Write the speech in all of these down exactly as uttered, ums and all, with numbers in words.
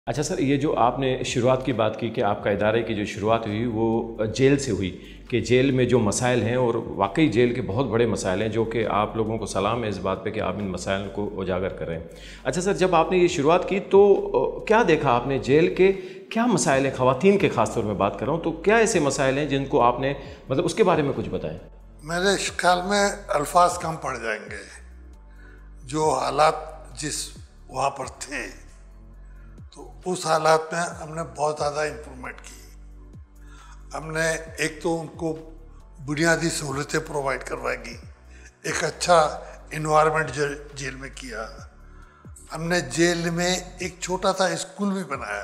अच्छा सर, ये जो आपने शुरुआत की बात की कि आपका इदारे की जो शुरुआत हुई वो जेल से हुई, कि जेल में जो मसाइल हैं, और वाकई जेल के बहुत बड़े मसाइल हैं, जो कि आप लोगों को सलाम है इस बात पे कि आप इन मसाइल को उजागर कर रहे हैं। अच्छा सर, जब आपने ये शुरुआत की तो क्या देखा आपने, जेल के क्या मसाइल हैं, ख़वातीन के ख़ास तौर में बात कर रहा हूँ, तो क्या ऐसे मसाइल हैं जिनको आपने, मतलब उसके बारे में कुछ बताएं। मेरे ख्याल में अल्फाज कम पड़ जाएंगे। जो हालात जिस वहाँ पर थे, तो उस हालात में हमने बहुत ज़्यादा इम्प्रूवमेंट की। हमने एक तो उनको बुनियादी सहूलतें प्रोवाइड करवाएगी, एक अच्छा इन्वायरमेंट जेल में किया। हमने जेल में एक छोटा सा स्कूल भी बनाया,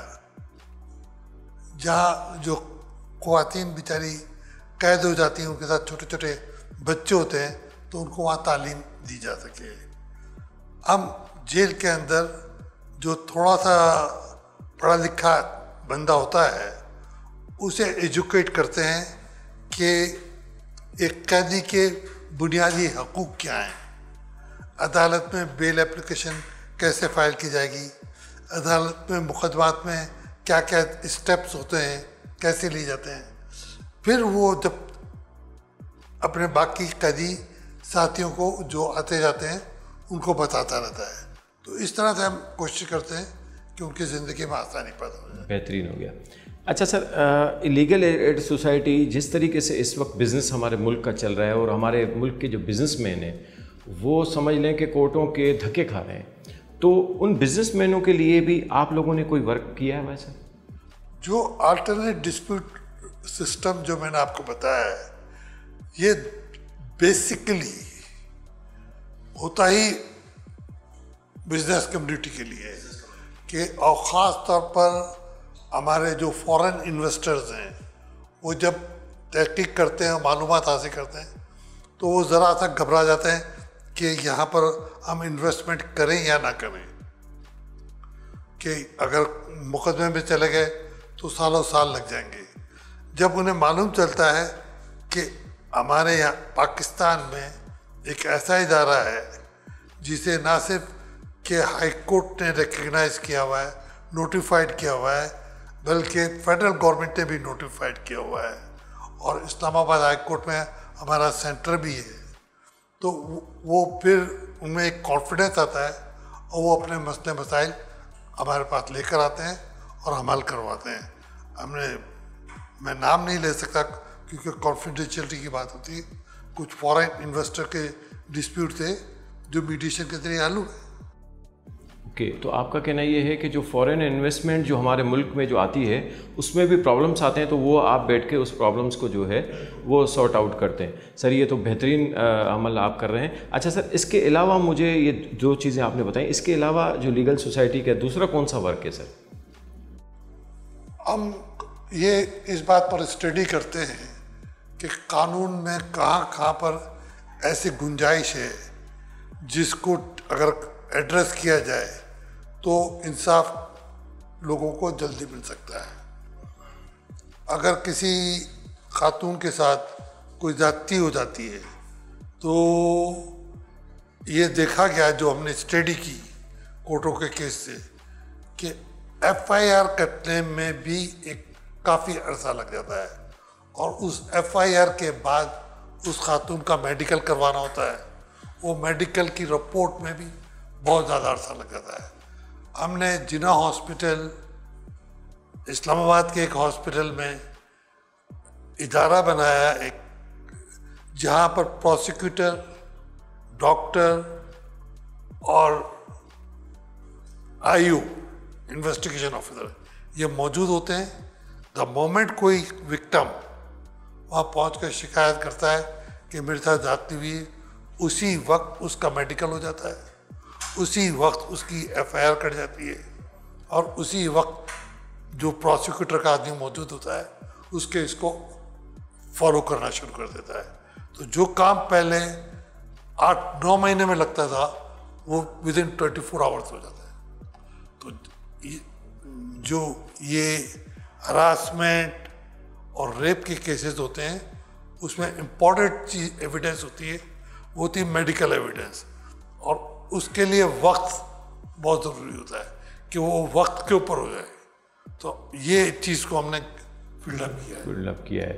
जहाँ जो ख़वातीन बेचारी कैद हो जाती हैं, उनके साथ छोटे छोटे बच्चे होते हैं, तो उनको वहाँ तालीम दी जा सके। हम जेल के अंदर जो थोड़ा सा पढ़ा लिखा बंदा होता है, उसे एजुकेट करते हैं कि एक कैदी के बुनियादी हकूक़ क्या हैं, अदालत में बेल एप्लीकेशन कैसे फ़ाइल की जाएगी, अदालत में मुकदमात में क्या क्या स्टेप्स होते हैं, कैसे लिए जाते हैं। फिर वो जब अपने बाकी कैदी साथियों को जो आते जाते हैं उनको बताता रहता है। तो इस तरह से हम कोशिश करते हैं कि उनकी ज़िंदगी में आसानी पैदा हो जाए। बेहतरीन हो गया। अच्छा सर, इलीगल एड सोसाइटी जिस तरीके से इस वक्त बिज़नेस हमारे मुल्क का चल रहा है, और हमारे मुल्क के जो बिज़नेसमैन हैं वो समझ लें कि कोर्टों के धक्के खा रहे हैं, तो उन बिज़नेसमैनों के लिए भी आप लोगों ने कोई वर्क किया है वैसे? जो अल्टरनेट डिस्प्यूट सिस्टम जो मैंने आपको बताया है, ये बेसिकली होता ही बिजनेस कम्युनिटी के लिए कि, और ख़ास तौर पर हमारे जो फॉरेन इन्वेस्टर्स हैं, वो जब तहकीक करते हैं, मालूमात हासिल करते हैं, तो वो ज़रा सा घबरा जाते हैं कि यहाँ पर हम इन्वेस्टमेंट करें या ना करें, कि अगर मुकदमे में चले गए तो सालों साल लग जाएंगे। जब उन्हें मालूम चलता है कि हमारे यहाँ पाकिस्तान में एक ऐसा इदारा है जिसे ना सिर्फ कि हाई कोर्ट ने रिकग्नाइज किया हुआ है, नोटिफाइड किया हुआ है, बल्कि फेडरल गवर्नमेंट ने भी नोटिफाइड किया हुआ है, और इस्लामाबाद हाई कोर्ट में हमारा सेंटर भी है, तो वो फिर उनमें एक कॉन्फिडेंस आता है और वो अपने मसले मसाइल हमारे पास लेकर आते हैं और हल करवाते हैं। हमने, मैं नाम नहीं ले सकता क्योंकि कॉन्फिडेंशियलिटी की बात होती है, कुछ फॉरेन इन्वेस्टर के डिस्प्यूट थे जो मीडिएशन के जरिए हल हुए। ओके, तो आपका कहना ये है कि जो फॉरेन इन्वेस्टमेंट जो हमारे मुल्क में जो आती है उसमें भी प्रॉब्लम्स आते हैं, तो वो आप बैठ के उस प्रॉब्लम्स को जो है वो सॉर्ट आउट करते हैं। सर, ये तो बेहतरीन अमल आप कर रहे हैं। अच्छा सर, इसके अलावा मुझे ये जो चीज़ें आपने बताई, इसके अलावा जो लीगल सोसाइटी का दूसरा कौन सा वर्क है सर? हम ये इस बात पर स्टडी करते हैं कि कानून में कहाँ कहाँ पर ऐसी गुंजाइश है जिसको अगर एड्रेस किया जाए तो इंसाफ लोगों को जल्दी मिल सकता है। अगर किसी खातून के साथ कोई ज्यादती हो जाती है, तो ये देखा गया, जो हमने स्टडी की कोर्टों के केस से, कि एफ आई आर कटने में भी एक काफ़ी अरसा लग जाता है, और उस एफ आई आर के बाद उस खातून का मेडिकल करवाना होता है, वो मेडिकल की रिपोर्ट में भी बहुत ज़्यादा अरसा लग जाता है। हमने जिना हॉस्पिटल, इस्लामाबाद के एक हॉस्पिटल में इदारा बनाया एक, जहाँ पर प्रोसिक्यूटर, डॉक्टर और आई यू इन्वेस्टिगेशन ऑफिसर ये मौजूद होते हैं। द मोमेंट कोई विक्टिम वहाँ पहुँच कर शिकायत करता है कि मेरे साथ ज्यादती हुई, उसी वक्त उसका मेडिकल हो जाता है, उसी वक्त उसकी एफ आई आर कट जाती है, और उसी वक्त जो प्रोसिक्यूटर का आदमी मौजूद होता है उसके इसको फॉलो करना शुरू कर देता है। तो जो काम पहले आठ नौ महीने में लगता था, वो within twenty four hours हो जाता है। तो ये, जो ये हरासमेंट और रेप के केसेस होते हैं, उसमें इम्पॉर्टेंट चीज एविडेंस होती है, वो होती है मेडिकल एविडेंस, और उसके लिए वक्त बहुत ज़रूरी होता है कि वो वक्त के ऊपर हो जाए। तो ये चीज़ को हमने बिल्डअप किया है। बिल्डअप किया है।